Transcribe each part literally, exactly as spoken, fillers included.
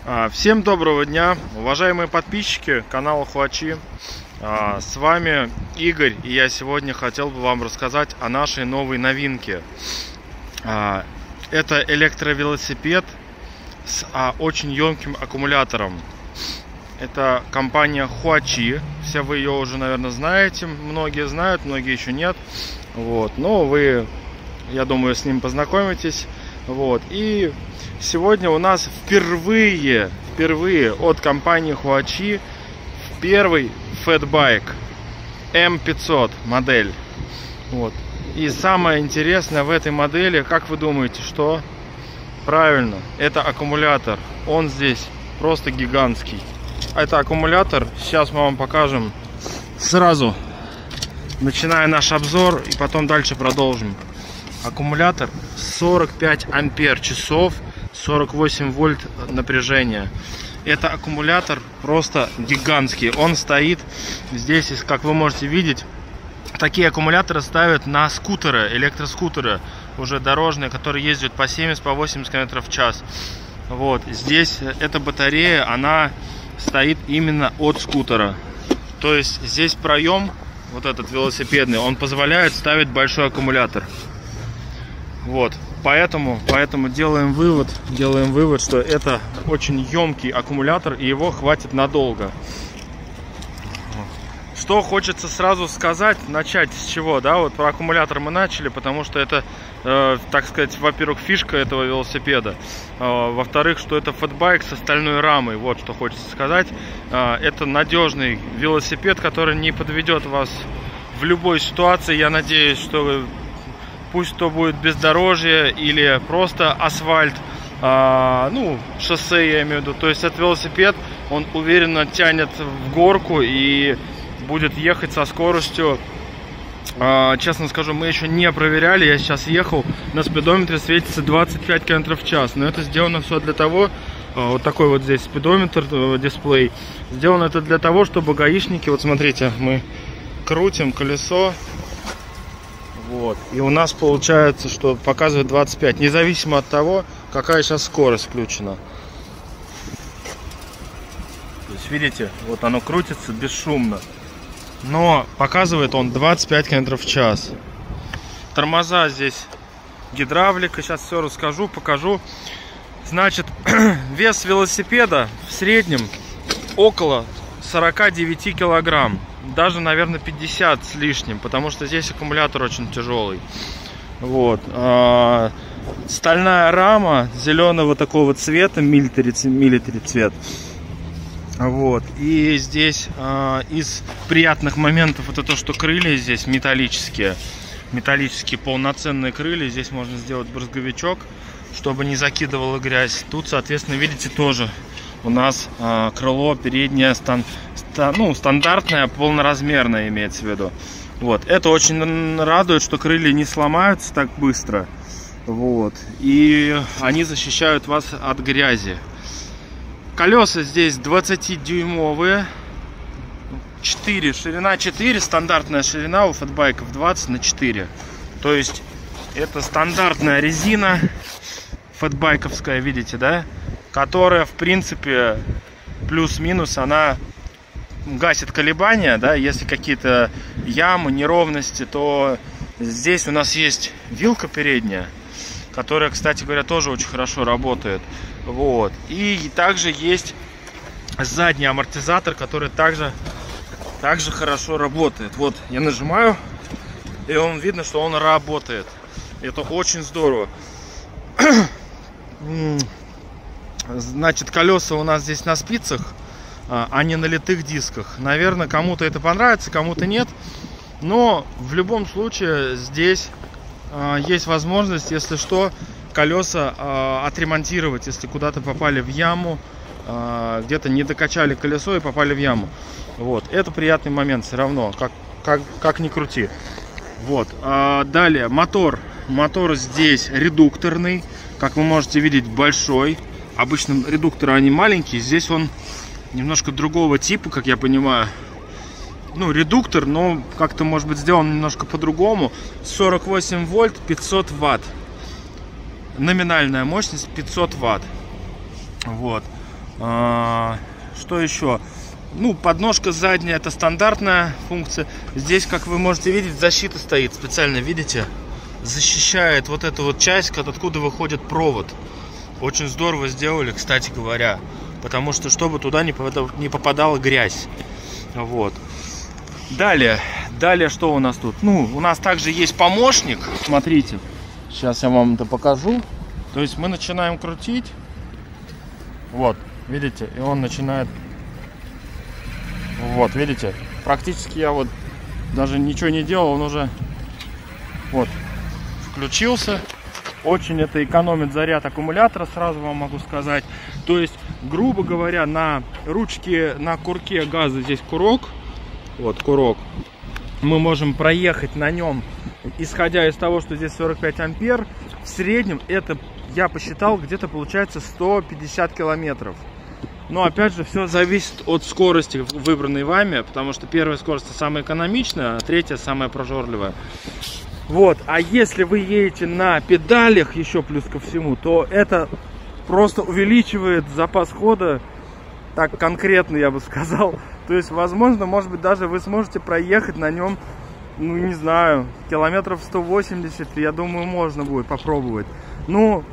Всем доброго дня, уважаемые подписчики канала Хуачи. С вами Игорь, и я сегодня хотел бы вам рассказать о нашей новой новинке. Это электровелосипед с очень емким аккумулятором. Это компания Хуачи. Все вы ее уже, наверное, знаете. Многие знают, многие еще нет. Вот. Но вы, я думаю, с ним познакомитесь. Вот. И сегодня у нас впервые, впервые от компании Хуачи первый фэтбайк эм пятьсот модель. Вот. И самое интересное в этой модели, как вы думаете, что? Правильно, это аккумулятор. Он здесь просто гигантский. Это аккумулятор. Сейчас мы вам покажем сразу, начиная наш обзор, и потом дальше продолжим. Аккумулятор сорок пять ампер часов, сорок восемь вольт напряжения. Это аккумулятор просто гигантский. Он стоит здесь, как вы можете видеть. Такие аккумуляторы ставят на скутеры, электроскутеры уже дорожные, которые ездят по семьдесят, по восемьдесят километров в час. Вот здесь эта батарея, она стоит именно от скутера. То есть здесь проем, вот этот велосипедный, он позволяет ставить большой аккумулятор. Вот, поэтому, поэтому делаем вывод, делаем вывод, что это очень емкий аккумулятор, и его хватит надолго. Что хочется сразу сказать, начать с чего, да, вот про аккумулятор мы начали, потому что это, э, так сказать, во-первых, фишка этого велосипеда, э, во-вторых, что это фэтбайк с остальной рамой, вот что хочется сказать. Э, это надежный велосипед, который не подведет вас в любой ситуации. Я надеюсь, что вы, пусть то будет бездорожье или просто асфальт, а, ну, шоссе, я имею в виду. То есть этот велосипед, он уверенно тянет в горку и будет ехать со скоростью, а, честно скажу, мы еще не проверяли. Я сейчас ехал, на спидометре светится двадцать пять километров в час. Но это сделано все для того, а, вот такой вот здесь спидометр, дисплей. Сделано это для того, чтобы гаишники, вот смотрите, мы крутим колесо. Вот. И у нас получается, что показывает двадцать пять, независимо от того, какая сейчас скорость включена. То есть, видите, вот оно крутится бесшумно. Но показывает он двадцать пять километров в час. Тормоза здесь гидравлика. Сейчас все расскажу, покажу. Значит, вес велосипеда в среднем около сорока девяти килограмм. Даже, наверное, пятьдесят с лишним, потому что здесь аккумулятор очень тяжелый. Вот. А, стальная рама зеленого такого цвета, милитари, милитари цвет. Вот. И здесь а, из приятных моментов это то, что крылья здесь металлические. Металлические полноценные крылья. Здесь можно сделать брызговичок, чтобы не закидывала грязь. Тут, соответственно, видите, тоже у нас а, крыло переднее стан, ста, ну, стандартное, полноразмерное имеется в виду. Вот. Это очень радует, что крылья не сломаются так быстро. Вот. И они защищают вас от грязи. Колеса здесь двадцатидюймовые. четыре, ширина четыре, стандартная ширина у фэтбайков двадцать на четыре. То есть это стандартная резина фэтбайковская, видите, да? Которая, в принципе, плюс-минус, она гасит колебания, да, если какие-то ямы, неровности, то здесь у нас есть вилка передняя, которая, кстати говоря, тоже очень хорошо работает. Вот. И также есть задний амортизатор, который также, также хорошо работает. Вот, я нажимаю, и он видно, что он работает. Это очень здорово. Значит, колеса у нас здесь на спицах, а не на литых дисках. Наверное, кому-то это понравится, кому-то нет. Но в любом случае здесь а, есть возможность, если что, колеса а, отремонтировать, если куда-то попали в яму, а, где-то не докачали колесо и попали в яму. Вот, это приятный момент все равно, как, как, как ни крути. Вот, а, далее мотор. Мотор здесь редукторный, как вы можете видеть, большой. Обычно редукторы они маленькие, здесь он немножко другого типа, как я понимаю. Ну, редуктор, но как-то может быть сделан немножко по-другому. сорок восемь вольт, пятьсот ватт. Номинальная мощность пятьсот ватт. Вот. А, что еще? Ну, подножка задняя, это стандартная функция. Здесь, как вы можете видеть, защита стоит специально, видите? Защищает вот эту вот часть, откуда выходит провод. Очень здорово сделали, кстати говоря. Потому что, чтобы туда не попадала, не попадала грязь. Вот. Далее. Далее, что у нас тут? Ну, у нас также есть помощник. Смотрите. Сейчас я вам это покажу. То есть мы начинаем крутить. Вот, видите? И он начинает... Вот, видите? Практически я вот даже ничего не делал, он уже... Вот. Включился. Очень это экономит заряд аккумулятора, сразу вам могу сказать. То есть, грубо говоря, на ручке, на курке газа здесь курок. Вот, курок. Мы можем проехать на нем, исходя из того, что здесь сорок пять ампер. В среднем это, я посчитал, где-то получается сто пятьдесят километров. Но опять же, все зависит от скорости, выбранной вами. Потому что первая скорость самая экономичная, а третья самая прожорливая. Вот, а если вы едете на педалях еще плюс ко всему, то это просто увеличивает запас хода, так конкретно я бы сказал. То есть, возможно, может быть, даже вы сможете проехать на нем, ну, не знаю, километров сто восемьдесят, я думаю, можно будет попробовать. Ну,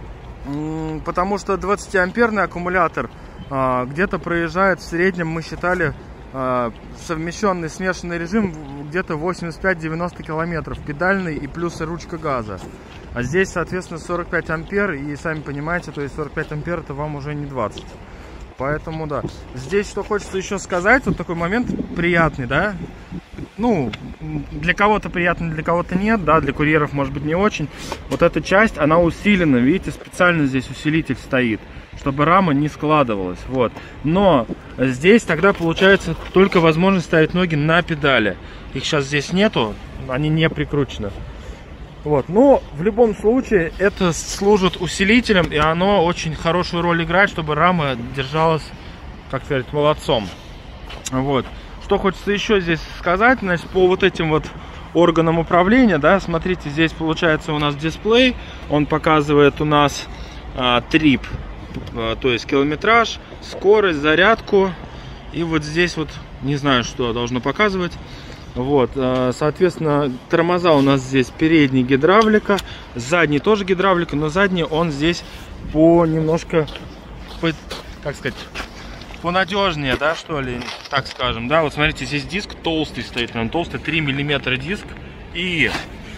потому что двадцатиамперный аккумулятор а, где-то проезжает в среднем, мы считали, а, совмещенный смешанный режим где-то восемьдесят пять — девяносто километров, педальный и плюс ручка газа. А здесь, соответственно, сорок пять ампер, и сами понимаете, то есть сорок пять ампер это вам уже не двадцать. Поэтому, да. Здесь что хочется еще сказать, вот такой момент приятный, да. Ну, для кого-то приятно, для кого-то нет, да, для курьеров, может быть, не очень. Вот эта часть, она усилена, видите, специально здесь усилитель стоит, чтобы рама не складывалась, вот. Но здесь тогда получается только возможность ставить ноги на педали. Их сейчас здесь нету, они не прикручены. Вот, но в любом случае это служит усилителем, и оно очень хорошую роль играет, чтобы рама держалась, как сказать, молодцом. Вот. Что хочется еще здесь сказать, значит, по вот этим вот органам управления, да, смотрите, здесь получается у нас дисплей, он показывает у нас а, трип, а, то есть километраж, скорость, зарядку, и вот здесь вот, не знаю, что должно показывать. Вот, соответственно, тормоза у нас здесь передний гидравлика, задний тоже гидравлика, но задний он здесь по немножко, по, как сказать, понадежнее, да, что ли, так скажем, да. Вот смотрите, здесь диск толстый стоит, он толстый, три миллиметра диск, и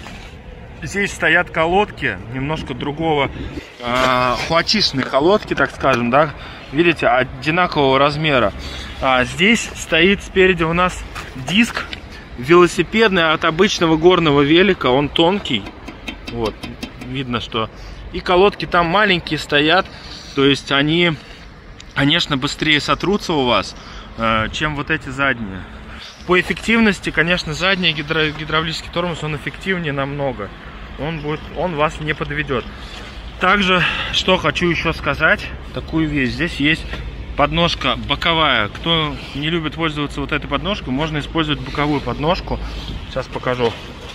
здесь стоят колодки немножко другого, э, хватишные колодки, так скажем, да, видите, одинакового размера. А здесь стоит спереди у нас диск велосипедный от обычного горного велика, он тонкий, вот, видно, что и колодки там маленькие стоят, то есть они, конечно, быстрее сотрутся у вас, э, чем вот эти задние. По эффективности, конечно, задний гидро гидравлический тормоз, он эффективнее намного, он будет, он вас не подведет. Также, что хочу еще сказать, такую вещь, здесь есть подножка боковая. Кто не любит пользоваться вот этой подножкой, можно использовать боковую подножку. Сейчас покажу.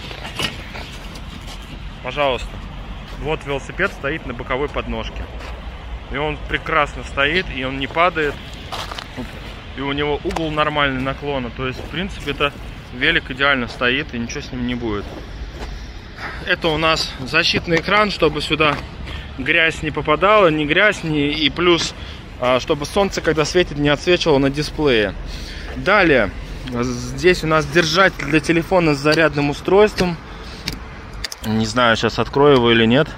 Пожалуйста. Вот велосипед стоит на боковой подножке. И он прекрасно стоит, и он не падает. И у него угол нормальный наклона. То есть, в принципе, это велик идеально стоит, и ничего с ним не будет. Это у нас защитный экран, чтобы сюда грязь не попадала, ни грязь, ни... и плюс... чтобы солнце, когда светит, не отсвечивало на дисплее. Далее, здесь у нас держатель для телефона с зарядным устройством. Не знаю, сейчас открою его или нет.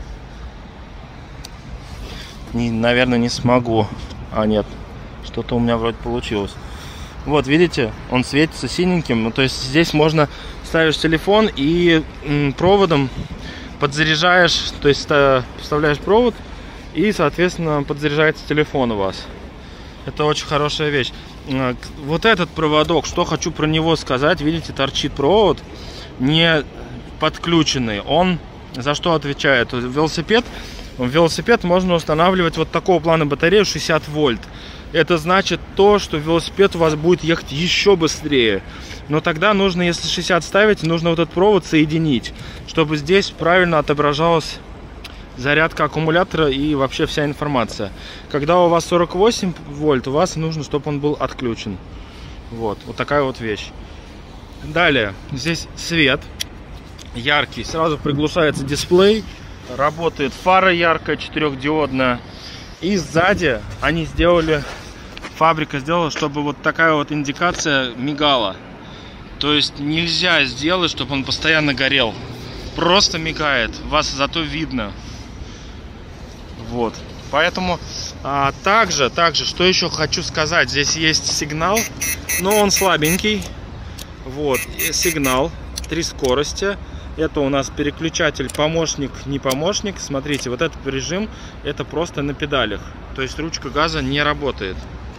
Не, наверное, не смогу. А, нет, что-то у меня вроде получилось. Вот, видите, он светится синеньким. Ну, то есть здесь можно ставишь телефон и м, проводом подзаряжаешь, то есть вставляешь провод, и, соответственно, подзаряжается телефон у вас. Это очень хорошая вещь. Вот этот проводок, что хочу про него сказать. Видите, торчит провод, не подключенный. Он за что отвечает? Велосипед, в велосипед можно устанавливать вот такого плана батарею шестьдесят вольт. Это значит то, что велосипед у вас будет ехать еще быстрее. Но тогда нужно, если шестьдесят ставить, нужно вот этот провод соединить, чтобы здесь правильно отображалось зарядка аккумулятора и вообще вся информация. Когда у вас сорок восемь вольт, у вас нужно, чтобы он был отключен. Вот, вот такая вот вещь. Далее, здесь свет яркий, сразу приглушается дисплей, работает фара яркая, четырехдиодная. И сзади они сделали, фабрика сделала, чтобы вот такая вот индикация мигала. То есть нельзя сделать, чтобы он постоянно горел. Просто мигает, вас зато видно. Вот. Поэтому а, также, также, что еще хочу сказать, здесь есть сигнал, но он слабенький. Вот, сигнал, три скорости. Это у нас переключатель помощник, не помощник. Смотрите, вот этот режим, это просто на педалях. То есть ручка газа не работает.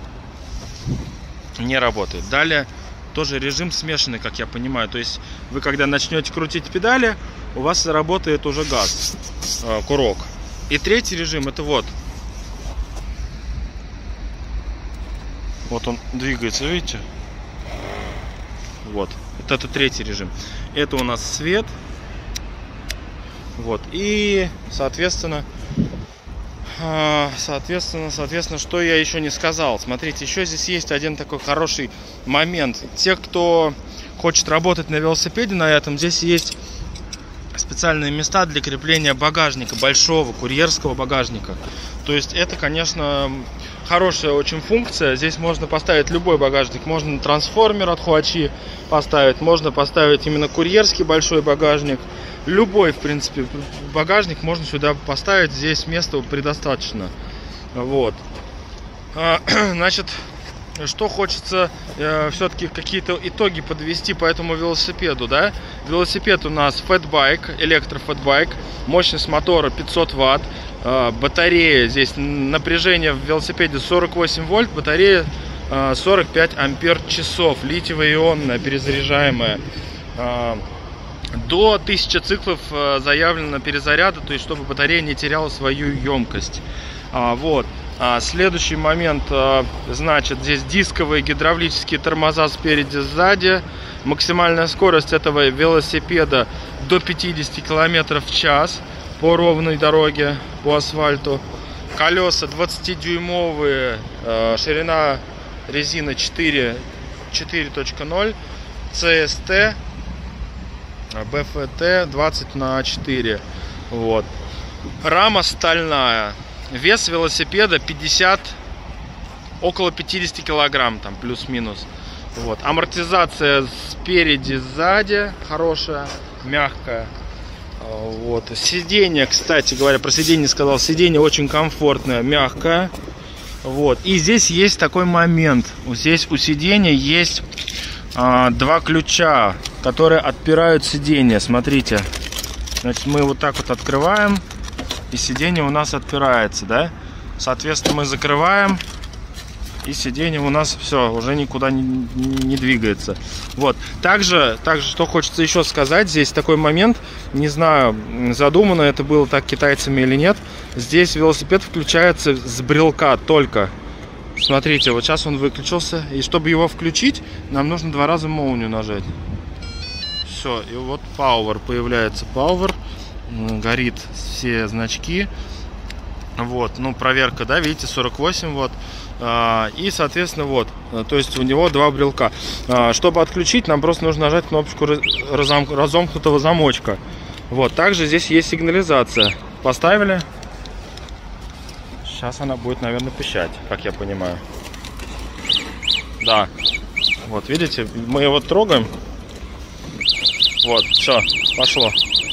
Не работает. Далее тоже режим смешанный, как я понимаю. То есть вы когда начнете крутить педали, у вас заработает уже газ, э, курок. И третий режим, это вот. Вот он двигается, видите? Вот. Вот это третий режим. Это у нас свет. Вот. И, соответственно, соответственно, соответственно, что я еще не сказал. Смотрите, еще здесь есть один такой хороший момент. Те, кто хочет работать на велосипеде, на этом, здесь есть специальные места для крепления багажника, большого курьерского багажника. То есть это, конечно, хорошая очень функция. Здесь можно поставить любой багажник. Можно трансформер от Хуачи поставить, можно поставить именно курьерский большой багажник. Любой, в принципе, багажник можно сюда поставить. Здесь места предостаточно. Вот. Значит, что хочется э, все-таки какие-то итоги подвести по этому велосипеду, да? Велосипед у нас фэтбайк, электрофэтбайк, мощность мотора пятьсот ватт, э, батарея, здесь напряжение в велосипеде сорок восемь вольт, батарея э, сорок пять ампер часов, литиево-ионная, перезаряжаемая. Э, до тысячи циклов э, заявлено перезаряда, то есть чтобы батарея не теряла свою емкость. А, вот. А, следующий момент, а, значит, здесь дисковые гидравлические тормоза спереди, сзади. Максимальная скорость этого велосипеда до пятидесяти километров в час по ровной дороге, по асфальту. Колеса двадцатидюймовые, а, ширина резины четыре точка ноль, ЦСТ, БФТ двадцать на четыре. Вот. Рама стальная. Вес велосипеда пятьдесят, около пятидесяти килограмм, там плюс-минус. Вот. Амортизация спереди, сзади хорошая, мягкая. Вот. Сиденье, кстати говоря, про сиденье сказал, сиденье очень комфортное, мягкое. Вот. И здесь есть такой момент. Здесь у сиденья есть а, два ключа, которые отпирают сиденье. Смотрите. Значит, мы вот так вот открываем. И сиденье у нас отпирается, да? Соответственно, мы закрываем, и сиденье у нас все, уже никуда не, не двигается. Вот. Также, также, что хочется еще сказать, здесь такой момент, не знаю, задумано это было так китайцами или нет. Здесь велосипед включается с брелка только. Смотрите, вот сейчас он выключился, и чтобы его включить, нам нужно два раза молнию нажать. Все, и вот Power появляется, Power. Горит все значки. Вот, ну, проверка, да, видите, сорок восемь вот. А, и, соответственно, вот, то есть у него два брелка. А, чтобы отключить, нам просто нужно нажать кнопочку разом, разомкнутого замочка. Вот, также здесь есть сигнализация. Поставили. Сейчас она будет, наверное, пищать, как я понимаю. Да. Вот, видите, мы его трогаем. Вот, все, пошло.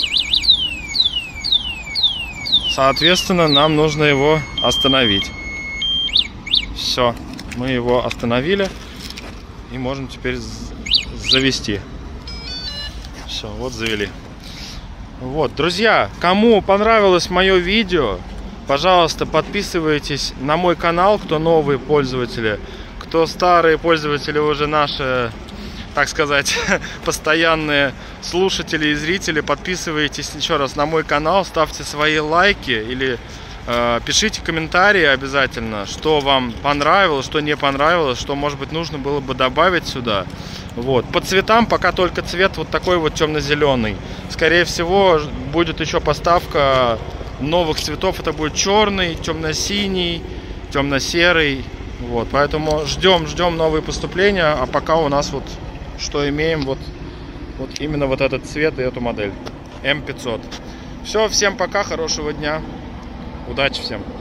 Соответственно, нам нужно его остановить. Все, мы его остановили и можем теперь завести. Все, вот завели. Вот, друзья, кому понравилось мое видео, пожалуйста, подписывайтесь на мой канал, кто новые пользователи, кто старые пользователи, уже наши, так сказать, постоянные слушатели и зрители, подписывайтесь еще раз на мой канал, ставьте свои лайки или э, пишите комментарии обязательно, что вам понравилось, что не понравилось, что, может быть, нужно было бы добавить сюда. Вот. По цветам пока только цвет вот такой вот темно-зеленый. Скорее всего, будет еще поставка новых цветов это будет черный, темно-синий, темно-серый. Вот, поэтому ждем, ждем новые поступления. А пока у нас вот что имеем, вот, вот именно вот этот цвет и эту модель эм пятьсот. Все, всем пока, хорошего дня, удачи всем.